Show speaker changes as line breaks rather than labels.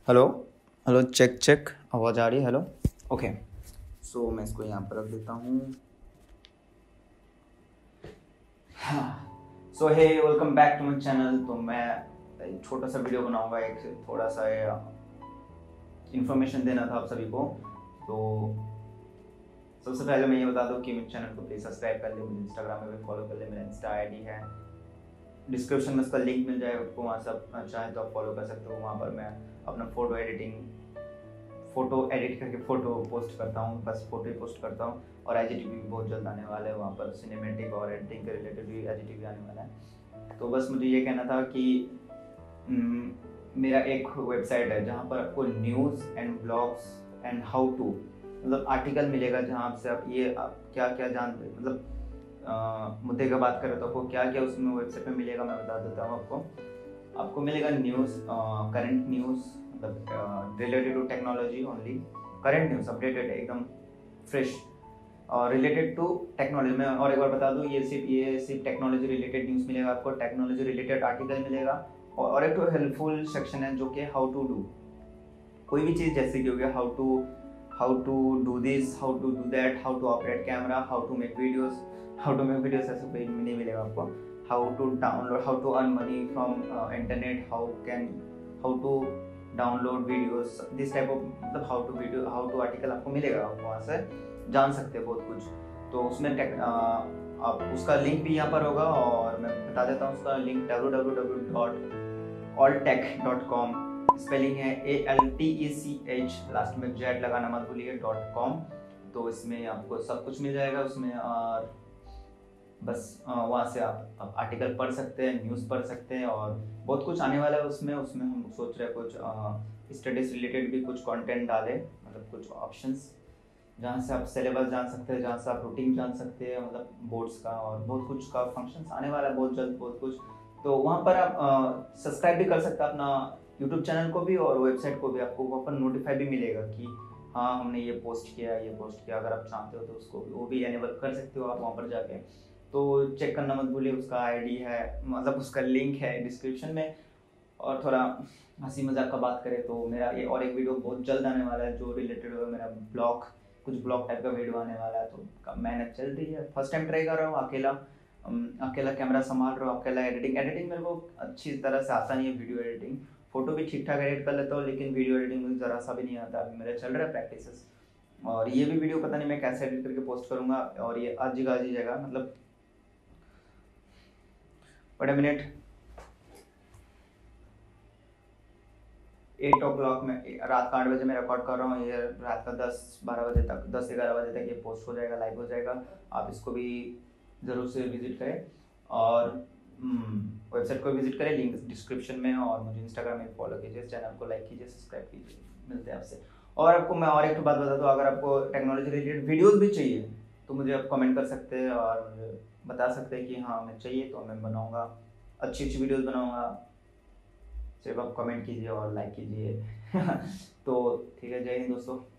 Hello hello, check check, आवाज़ आ रही है? Hello, okay. सो मैं इसको यहाँ पर रख देता हूँ। हाँ, so hey, welcome back to my channel. तो मैं एक छोटा सा वीडियो बनाऊंगा, एक थोड़ा सा इन्फॉर्मेशन देना था आप सभी को। तो सबसे पहले मैं ये बता दूं कि मेरे चैनल को प्लीज़ सब्सक्राइब कर ले, मुझे इंस्टाग्राम में भी फॉलो कर ले। मेरा इंस्टा आईडी है, डिस्क्रिप्शन में उसका लिंक मिल जाएगा आपको, वहाँ से आप चाहे तो आप फॉलो कर सकते हो। वहाँ पर मैं अपना फ़ोटो एडिट करके फ़ोटो पोस्ट करता हूँ, बस फ़ोटो ही पोस्ट करता हूँ। और IGTV भी बहुत जल्द आने वाला है, वहाँ पर सिनेमेटिक और एडिटिंग के रिलेटेड भी IGTV आने वाला है। तो बस मुझे ये कहना था कि मेरा एक वेबसाइट है जहाँ पर आपको news and blogs and how to, मतलब आर्टिकल मिलेगा, जहाँ से आप क्या क्या जानते, मतलब मुद्दे का बात करें तो आपको क्या क्या उसमें वेबसाइट में मिलेगा, मैं बता देता हूँ आपको मिलेगा न्यूज़, करंट न्यूज़, मतलब related to technology only. Current news updated है, एकदम फ्रेश और रिलेटेड टू टेक्नोलॉजी। मैं और एक बार बता दूं, ये सिर्फ टेक्नोलॉजी रिलेटेड न्यूज़ मिलेगा आपको, टेक्नोलॉजी रिलेटेड आर्टिकल मिलेगा। और एक तो हेल्पफुल सेक्शन है जो कि हाउ टू डू, कोई भी चीज़ जैसे कि हो गया how to do this, how to do that, how to operate camera, how to make videos, ऐसे पेज में नहीं मिलेगा आपको। How to download, how to earn money from internet, how to download videos, this type of, मतलब how to article आपको मिलेगा, आप वहाँ से जान सकते हैं बहुत कुछ। तो उसमें आप उसका लिंक भी यहाँ पर होगा, और मैं बता देता हूँ उसका लिंक www.altech.com, स्पेलिंग है ALTECH, लास्ट में जेड लगाना मत भूलिए .com। तो इसमें आपको सब कुछ मिल जाएगा उसमें, और बस वहाँ से आप आर्टिकल पढ़ सकते हैं, न्यूज़ पढ़ सकते हैं, और बहुत कुछ आने वाला है उसमें हम सोच रहे हैं कुछ स्टडीज़ रिलेटेड भी कुछ कंटेंट डालें, मतलब कुछ ऑप्शंस जहाँ से आप सिलेबस जान सकते हैं, जहाँ से आप रूटीन जान सकते हैं, मतलब बोर्ड्स का और बहुत कुछ का फंक्शंस आने वाला है बहुत जल्द, बहुत कुछ। तो वहाँ पर आप सब्सक्राइब भी कर सकते हैं अपना यूट्यूब चैनल को भी, और वेबसाइट को भी। आपको वहाँ पर नोटिफाई भी मिलेगा कि हाँ हमने ये पोस्ट किया। अगर आप चाहते हो तो उसको वो भी एनेबल कर सकते हो आप वहाँ पर जाके। तो चेक करना मत भूलिए, उसका आईडी है, मतलब उसका लिंक है डिस्क्रिप्शन में। और थोड़ा हंसी मजाक का बात करें तो मेरा ये और एक वीडियो बहुत जल्द आने वाला है जो रिलेटेड होगा मेरा ब्लॉग, कुछ ब्लॉग टाइप का वीडियो आने वाला है। तो मेहनत चल रही है, फर्स्ट टाइम ट्राई कर रहा हूँ, अकेला कैमरा संभाल रहा हूँ, अकेला एडिटिंग मेरे को अच्छी तरह से आता नहीं है। वीडियो एडिटिंग, फोटो भी ठीक ठाक एडिट कर लेता हूँ, लेकिन वीडियो एडिटिंग मुझे ज़रा सा भी नहीं आता। अभी मेरा चल रहा है प्रैक्टिस, और ये भी वीडियो पता नहीं मैं कैसे एडिट करके पोस्ट करूँगा। और ये आज जगह मतलब बड़े मिनट 8 o'clock में, रात का 8 बजे मैं रिकॉर्ड कर रहा हूँ, ये रात का 10-12 बजे तक, 10-11 बजे तक ये पोस्ट हो जाएगा, लाइव हो जाएगा। आप इसको भी ज़रूर से विजिट करें, और वेबसाइट को विजिट करें, लिंक डिस्क्रिप्शन में। और मुझे इंस्टाग्राम में फॉलो कीजिए, चैनल को लाइक कीजिए, सब्सक्राइब कीजिए। मिलते हैं आपसे। और आपको मैं और एक बात बता दूँ, अगर आपको टेक्नोलॉजी रिलेटेड वीडियोज़ भी चाहिए तो मुझे आप कमेंट कर सकते हैं, और मुझे बता सकते हैं कि हाँ हमें चाहिए, तो मैं बनाऊँगा, अच्छी वीडियोज़ बनाऊँगा। सिर्फ आप कमेंट कीजिए और लाइक कीजिए। तो ठीक है, जय हिंद दोस्तों।